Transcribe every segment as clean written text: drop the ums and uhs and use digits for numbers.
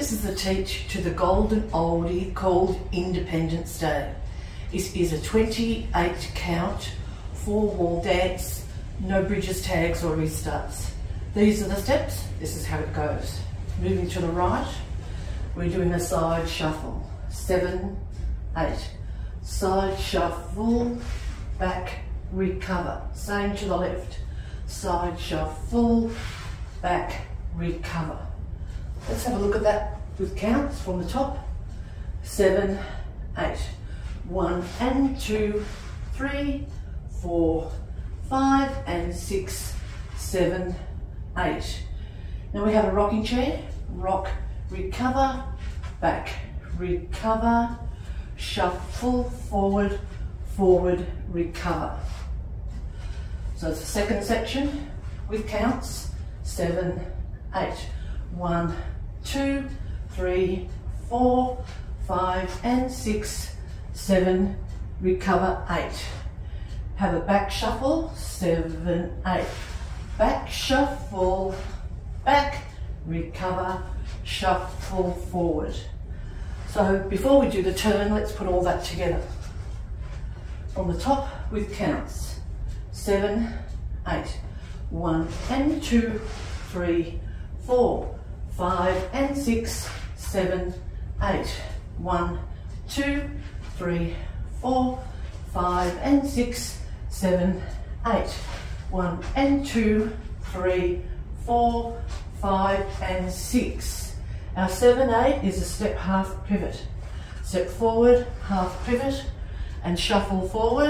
This is the teach to the golden oldie called Independence Day. It is a 28 count, 4-wall dance, no bridges, tags or restarts. These are the steps, this is how it goes. Moving to the right, we're doing a side shuffle. 7, 8. Side shuffle, back, recover. Same to the left. Side shuffle, back, recover. Let's have a look at that with counts from the top. 7, 8. 1 and 2, 3, 4, 5 and 6, 7, 8. Now we have a rocking chair. Rock, recover, back, recover, shuffle, forward, forward, recover. So it's the second section with counts. 7, 8. 1, 2, 3, 4, 5 and 6, 7, recover, 8. Have a back shuffle. 7, 8. Back shuffle, back, recover, shuffle, forward. So before we do the turn, let's put all that together. From the top with counts. 7, 8. 1 and 2, 3, 4, 5 and 6, 7, 8. 1, 2, 3, 4, 5 and 6, 7, 8. 1 and 2, 3, 4, 5 and 6. Our 7, 8 is a step half pivot. Step forward, half pivot and shuffle forward,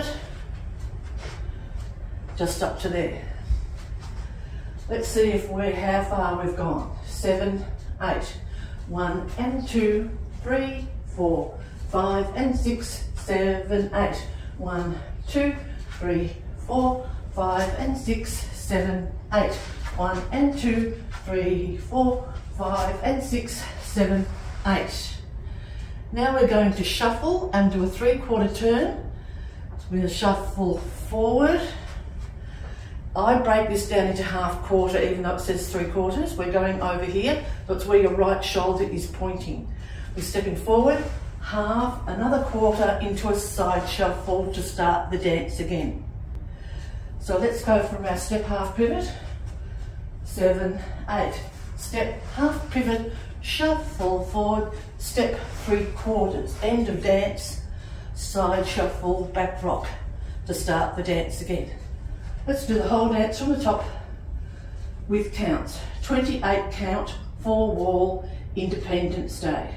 just up to there. Let's see if how far we've gone. 7, 8. 1 and 2, 3, 4, 5 and 6, 7, 8. 1, 2, 3, 4, 5 and 6, 7, 8. 1 and 2, 3, 4, 5 and 6, 7, 8. Now we're going to shuffle and do a 3/4 turn. We'll shuffle forward. I break this down into half quarter even though it says 3/4. We're going over here, that's where your right shoulder is pointing. We're stepping forward, half, another quarter into a side shuffle to start the dance again. So let's go from our step half pivot. 7, 8. Step half pivot, shuffle forward, step 3/4. End of dance, side shuffle, back rock to start the dance again. Let's do the whole dance from the top with counts. 28 count, 4-wall, Independence Day.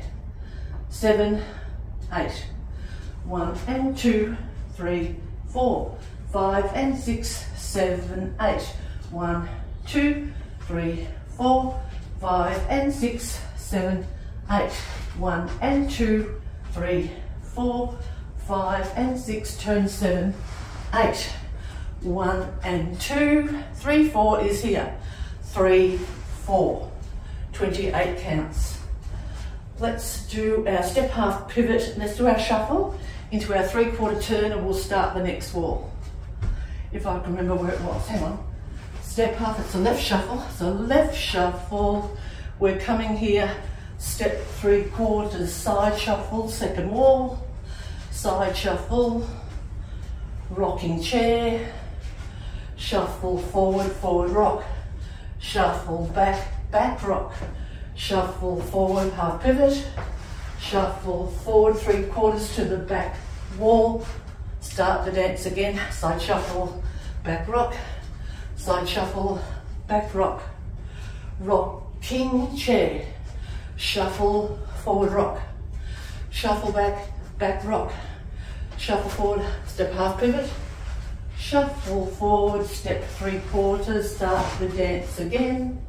7, 8. 1 and 2, 3, 4, 5 and 6, 7, 8. 1, 2, 3, 4, 5 and 6, 7, 8. 1 and 2, 3, 4, 5 and 6, turn 7, 8. 1 and 2, 3, 4 is here. 3, 4. 28 counts. Let's do our step half pivot. Let's do our shuffle into our 3/4 turn and we'll start the next wall. If I can remember where it was, hang on. Step half, it's a left shuffle. So left shuffle, we're coming here, step 3/4, side shuffle, second wall, side shuffle, rocking chair, shuffle forward, forward rock, shuffle back, back rock, shuffle forward, half pivot, shuffle forward 3/4 to the back wall, start the dance again, side shuffle, back rock, side shuffle, back rock, rocking chair, shuffle forward rock, shuffle back, back rock, shuffle forward, step half pivot, shuffle forward, step 3/4, start the dance again.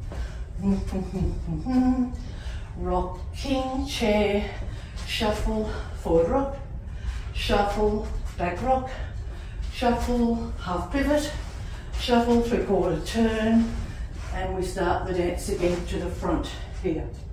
Rocking chair, shuffle forward rock, shuffle back rock, shuffle half pivot, shuffle 3/4 turn, and we start the dance again to the front here.